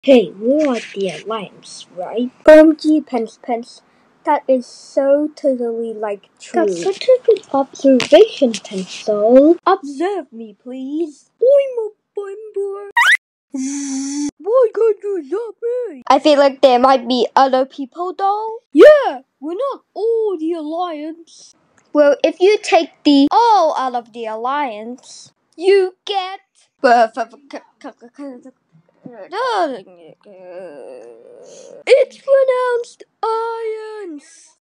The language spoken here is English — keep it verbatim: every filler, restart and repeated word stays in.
Hey, we are the Alliance, right? O M G, Pence Pence. That is so totally, like, true. That's such a good observation, Pencil. Observe me, please. I'm a bimbo. Why can't you stop me? I feel like there might be other people, though. Yeah, we're not all the Alliance. Well, if you take the all out of the Alliance, you get... It's pronounced iance.